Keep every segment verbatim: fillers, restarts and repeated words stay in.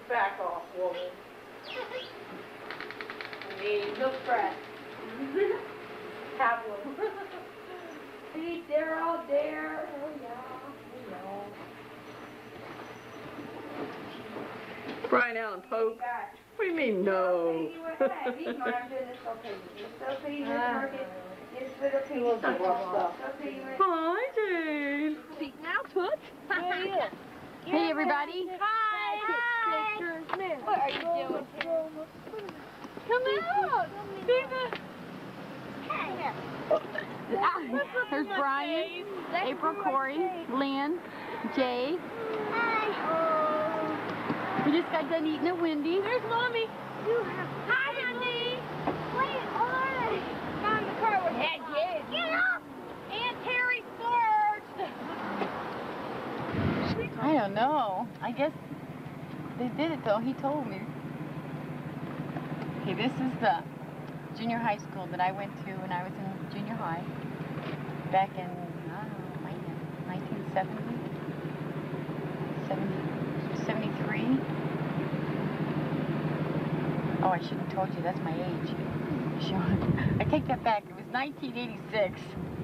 Back off, woman. Need no stress. Have one. Eat there all there. Oh yeah. No. Brian Allen Pope. What do you mean no? Hi, Jane. Now, Toots. Hi. Hey, everybody. Hi. Hi. What are you doing? Come out. There's Brian, April, Corey, Lynn, Jay. Hi. We just got done eating at Wendy's. There's Mommy. Hi, honey. Wait, hold on. Mom, the car was yeah, yeah. Get up. Aunt Terry first. I don't know. I guess they did it though. He told me. Okay, this is the junior high school that I went to when I was in junior high back in, I don't know, nineteen seventy, seventy, seventy-three. Oh, I shouldn't have told you. That's my age. I take that back. It was nineteen eighty-six.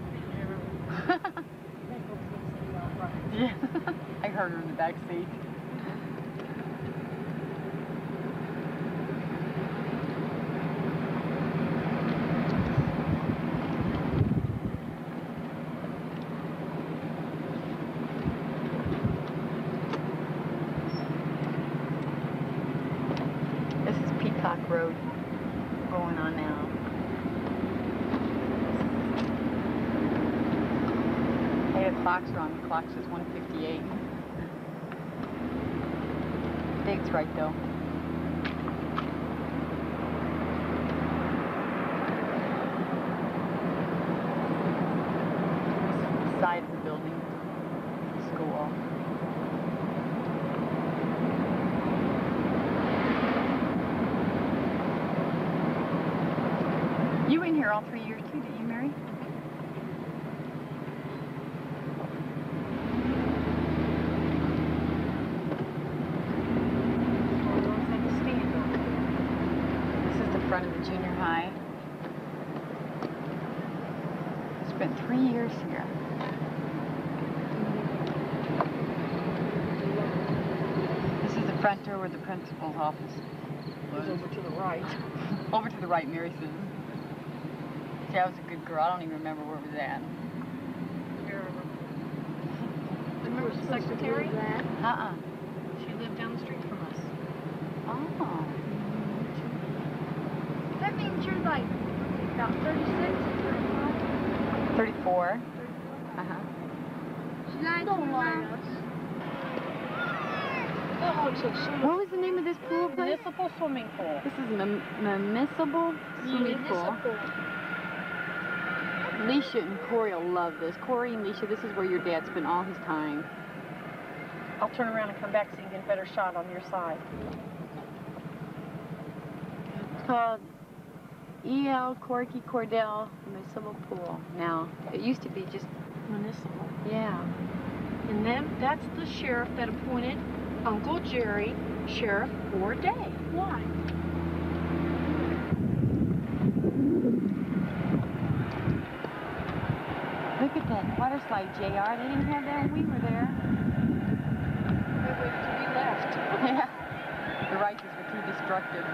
Yeah, I heard her in the back seat. This is Peacock Road going on now. Hey, the clock's wrong. The clock says one fifty-eight. Date's right though. This is the side of the building. School. You were in here all three years too, didn't you, Mary? This is the front of the junior high. I spent three years here. This is the front door where the principal's office was. Over to the right. Over to the right, Mary says. See, I was a good girl. I don't even remember where it was at. Remember the secretary? Uh-uh. She lived down the street from us. Oh. That means you're like about thirty-six, thirty-five? thirty-four. Uh-huh. She's not don't lie us. What was the name of this pool place? Municipal swimming pool. This is a municipal swimming pool. Leisha and Corey will love this. Corey and Leisha, this is where your dad spent all his time. I'll turn around and come back so you can get a better shot on your side. It's called E L Corky Cordell Municipal Pool. Now, it used to be just Municipal. yeah. And then that's the sheriff that appointed Uncle Jerry sheriff for a day. Why? Look at that water slide, J R. They didn't have that when we were there. We waited till we left. Yeah. The Rices were too destructive.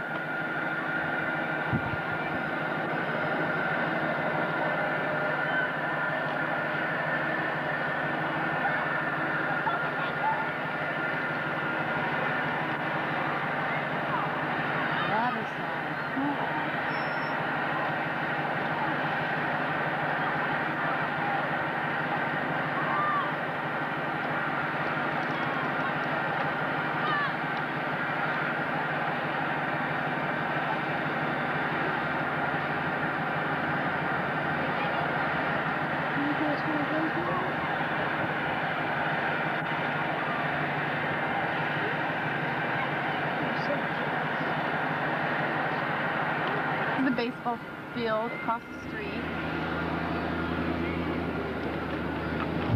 Water slide. Cool. The baseball field across the street.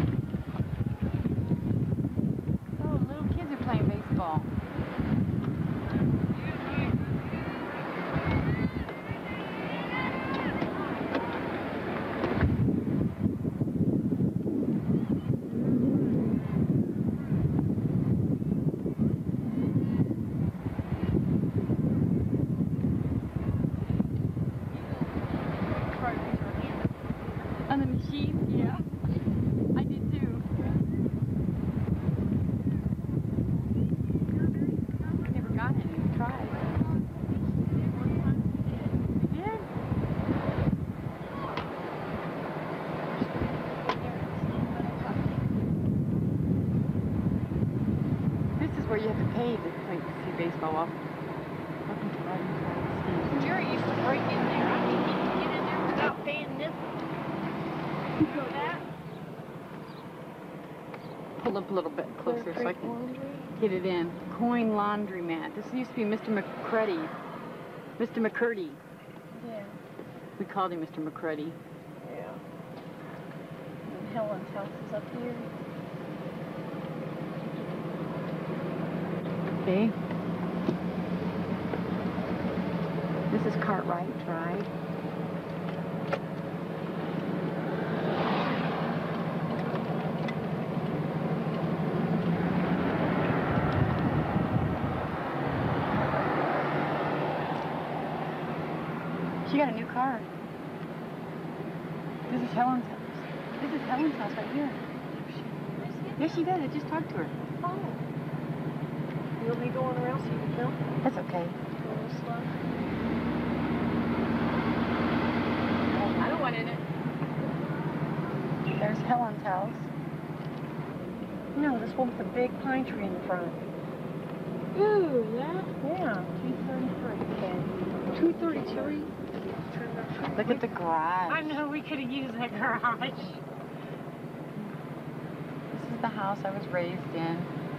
Oh, little kids are playing baseball. off. Welcome to Riding Tiles. Jerry used to break in there. I think he could get in there without paying this. You know that? Pull up a little bit closer so I can get it in. Coin laundromat. This used to be Mister McCurdy. Mister McCurdy. Yeah. We called him Mister McCurdy. Yeah. And Helen's house is up here. Okay. This is Cartwright Drive. She got a new car. This is Helen's house. This is Helen's house right here. Yes, she does. I just talked to her. Oh. You want me going around so you can film? That's okay. A little slow. I don't want in it. There's Helen's house. No, this one with the big pine tree in the front. Ooh, that? Yeah. two thirty-three. Okay. two thirty-three? Look at the garage. I know we could have used that garage. This is the house I was raised in.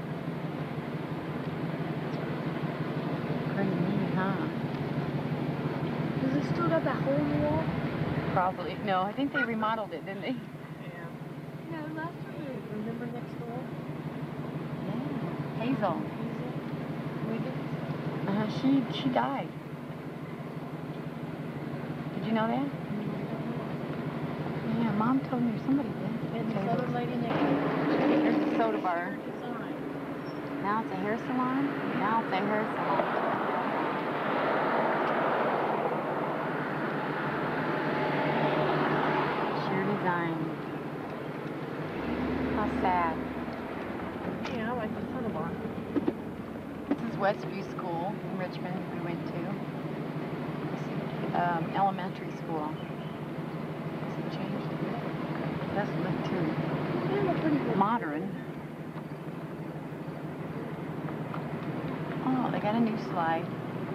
Pretty neat, huh? Does it still got that hole in the wall? Probably. No, I think they remodeled it, didn't they? Yeah. No, last time. Remember next door? Yeah. Hazel. We did. Uh, she she died. Did you know that? Yeah, Mom told me somebody did. And this other lady next door. There's a soda bar. Design. Now it's a hair salon. Now it's a hair salon. Sheer design. How sad. Yeah, I like the soda bar. This is Westview School in Richmond we went to. Um, elementary school. Has it changed? It does look too They look pretty good. modern. Oh, they got a new slide.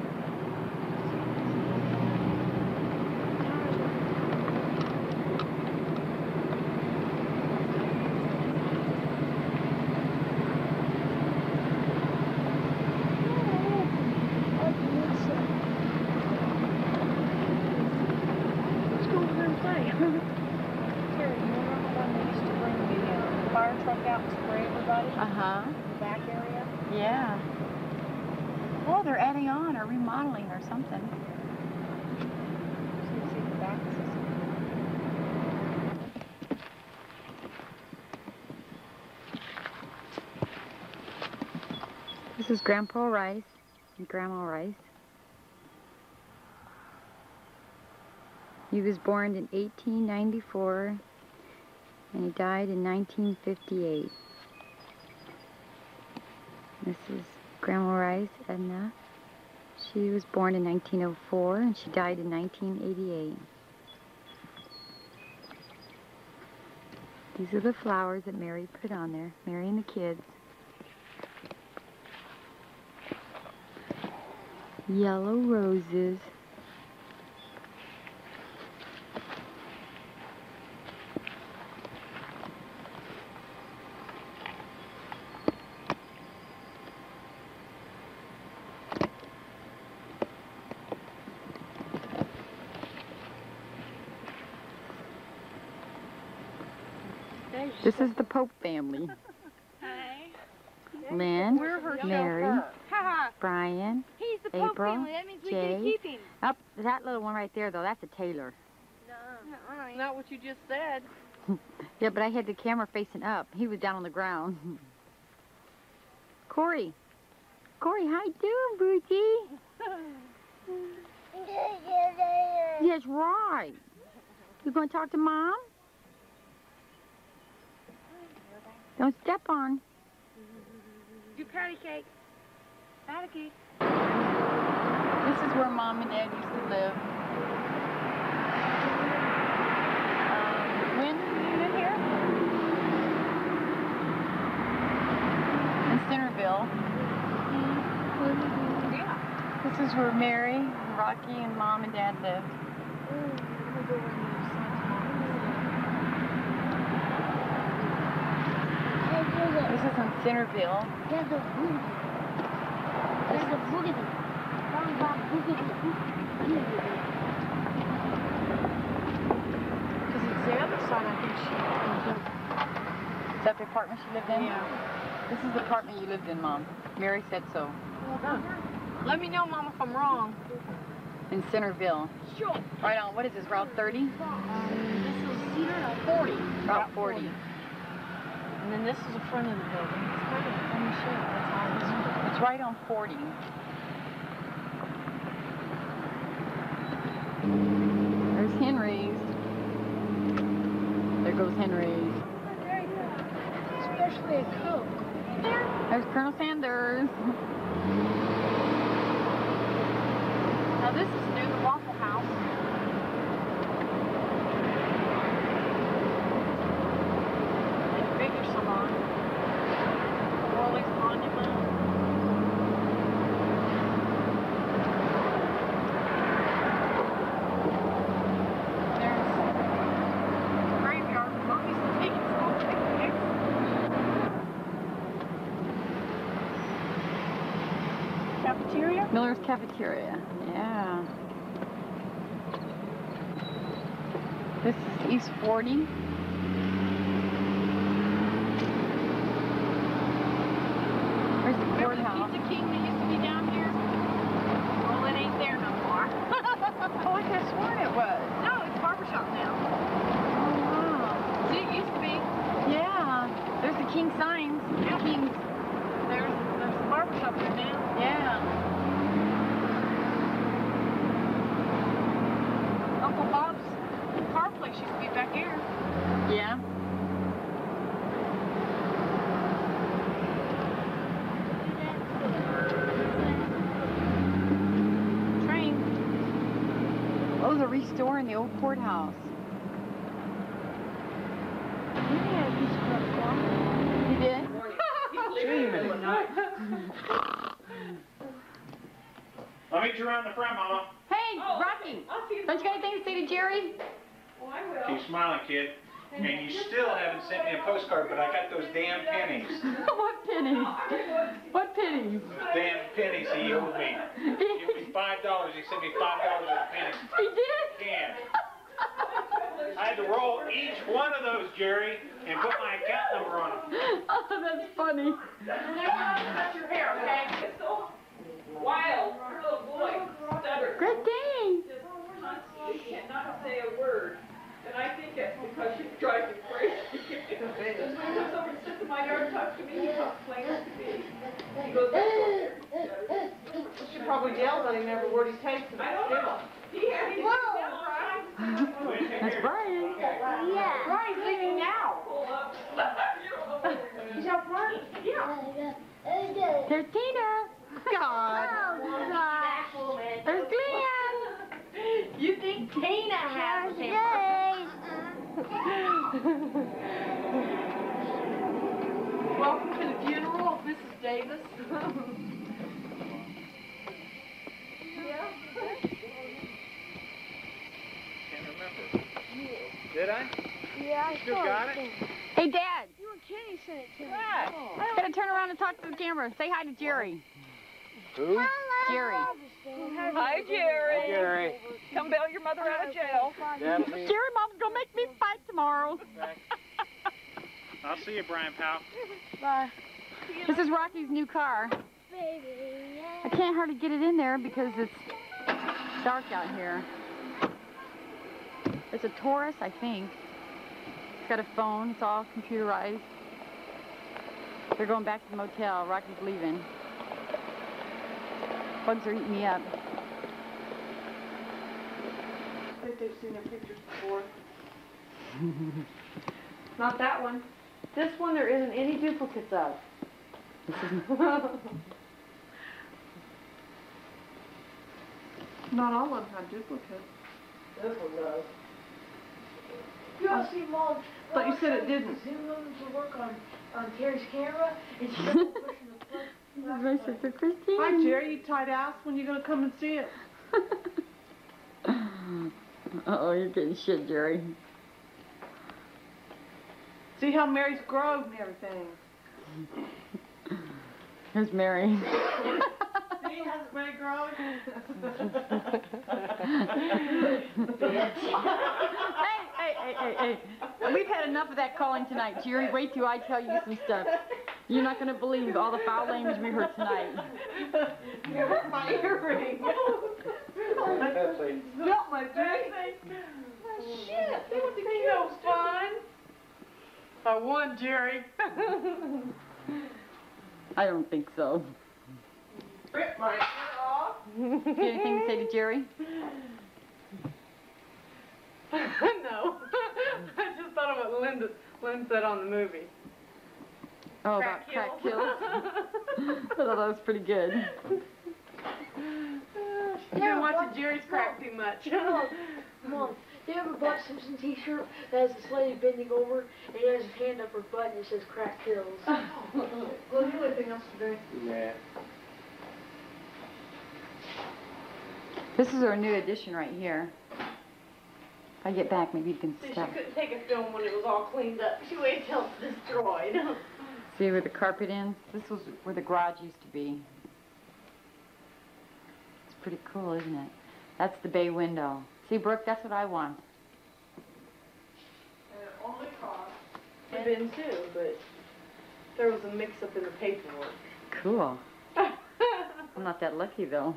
Let's go over and play. Terry, you remember when they used to bring the uh, fire truck out and spray everybody? Uh-huh. The back area? Yeah. Oh, they're adding on or remodeling or something. So you can see the back system. This is Grandpa Rice and Grandma Rice. He was born in eighteen ninety-four and he died in nineteen fifty-eight. This is Grandma Rice, Edna. She was born in nineteen oh four and she died in nineteen eighty-eight. These are the flowers that Mary put on there, Mary and the kids. Yellow roses. This is the Pope family. Hey. Lynn, We're her Mary, chauffeur. Brian, He's the Pope April, family. That means we Jay. can keep him. Up that little one right there though, that's a Taylor. That's not what you just said. Yeah, but I had the camera facing up. He was down on the ground. Corey. Corey, how you doing, Boogie? Yes, right. You gonna talk to Mom? Don't step on. Do patty cake. Patty cake. This is where Mom and Dad used to live. Um, when did you live here? In Centerville. Do you This is where Mary, Rocky, and Mom and Dad lived. This is in Centerville. There's a boogie. There's a boogie. Bang, bang, boogie. Because it's the other side, I think she... Is that the apartment she lived in? Yeah. This is the apartment you lived in, Mom. Mary said so. Let me know, Mom, if I'm wrong. In Centerville. Sure. Right on, what is this, Route thirty? Um, this is Cedar or forty. Route forty. And then this is the front of the building. It's kind of a funny shape. That's how it's It's right on forty. There's Henry's. There goes Henry's. Especially a Coke. There's Colonel Sanders. Now this is new, the Waffle House. And Figure Salon. Worley's Monument. There's Graveyard. Mommy's taking some picnics. Cafeteria? Miller's Cafeteria. Yeah. This is East forty. There's the Remember the courthouse. Pizza King that used to be down here? Well, it ain't there no more. Oh, I could have sworn it was. No, it's a barbershop now. Oh, wow. See, it used to be. Yeah. There's the King signs. Yeah. King's. There's, there's a barbershop there now. Yeah. Uncle Bob's car place used to be back here. Yeah. Train. Oh, they're restoring the old courthouse. You did? I'll meet you around the front, Mama. Hey, Rocky. Don't you got anything to say to Jerry? Keep smiling, kid. And you still haven't sent me a postcard, but I got those damn pennies. What pennies? What pennies? Those damn pennies he owed me. He owed me five dollars. He sent me five dollars of pennies. He did? Can. I had to roll each one of those, Jerry, and put my account number on them. Oh, that's funny. Touch your hair, okay? It's so wild. Your little boy, stubborn. Great Dane. He cannot say a word. And I think it's because you drive me crazy. He comes over and sits in my yard and talks to me. He talks plain to me. He goes back over there. She probably yells at him every word he takes. I don't know. He had he That's Brian. Yeah. Brian's leaving now. pull up. He's out front. There's Tina. God. Oh, gosh. There's Glenn. You think Tina has him? Yay. Welcome to the funeral of Missus Davis. Can't remember. Did I? Yeah, I Still saw got it. it? Hey, Dad. You and Kenny sent it to me. I gotta turn around and talk to the camera. Say hi to Jerry. Who? Jerry. Hi, Jerry. Jerry. Come bail your mother out of jail. Jerry, Mom's gonna make me fight tomorrow. I'll see you, Brian, pal. Bye. This is Rocky's new car. Baby, I can't hardly get it in there because it's dark out here. It's a Taurus, I think. It's got a phone. It's all computerized. They're going back to the motel. Rocky's leaving. Bugs are eating me up. I think they've seen their pictures before. Not that one. This one there isn't any duplicates of. Not all of them have duplicates. This one does. You don't see Mom. Thought you said it didn't. Zoom in to work on, on Terry's camera, and she's pushing the plug. My sister Christine. Hi, Jerry. You tight ass. When you gonna come and see it? Uh-oh, you're getting shit, Jerry. See how Mary's growing and everything. Here's Mary. See how Mary growing? Hey, hey, hey, hey, hey. We've had enough of that calling tonight, Jerry. Wait till I tell you some stuff. You're not going to believe all the foul language we heard tonight. You hurt my earring. Pepsi. Not my drink. Shit, they want to be no fun. I won, Jerry. I don't think so. Rip my ear off. Do you have anything to say to Jerry? No. I just thought of what Linda, Lynn said on the movie. Oh, Crack about crack kills. kills? I thought that was pretty good. You've been watching Jerry's crack too much. Mom, you ever bought Simpson t-shirt that has this lady bending over and he has his hand up her butt and it says crack kills? Well, do anything else today? Yeah. This is our new addition right here. If I get back, maybe you can See, she stop. couldn't take a film when it was all cleaned up. She waited till it's destroyed. See where the carpet ends? This was where the garage used to be. It's pretty cool, isn't it? That's the bay window. See, Brooke, that's what I want. And it only cost. I've been too, but there was a mix-up in the paperwork. Cool. I'm not that lucky, though.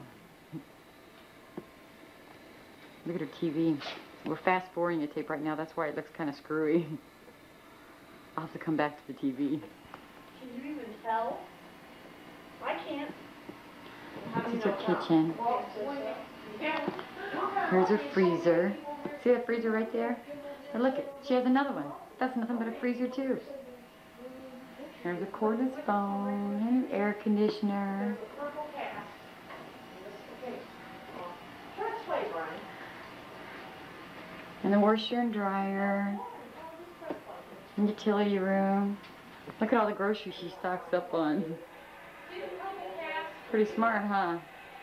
Look at her T V. We're fast-forwarding the tape right now. That's why it looks kind of screwy. I'll have to come back to the T V. Can you even tell? I can't. This is her kitchen. Here's her freezer. See that freezer right there? And look, she has another one. That's nothing but a freezer, too. There's a cordless phone and an air conditioner. And the washer and dryer. And utility room. Look at all the groceries she stocks up on. Pretty smart, huh?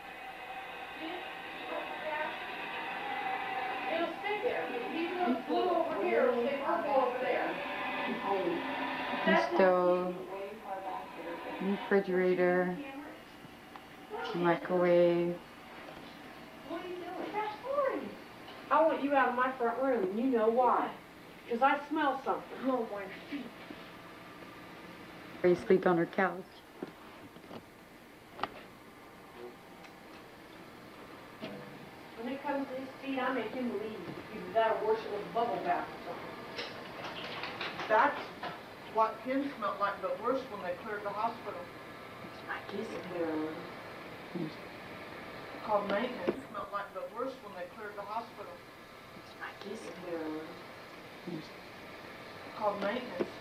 It'll stay there. Even though it's blue over here, it'll stay purple over there. New stove. New refrigerator. Microwave. What are you doing? Fast forwarding. I want you out of my front room, and you know why. Because I smell something. Oh, my feet. Or you sleep on her couch. When it comes to his feet, I make him leave. Either that or worse, it was bubble bath or something. That's what Ken smelled like, but worse when they cleared the hospital. I guess it will. Called maintenance. Smelled like, but worse when they cleared the hospital. I guess it will. Called maintenance.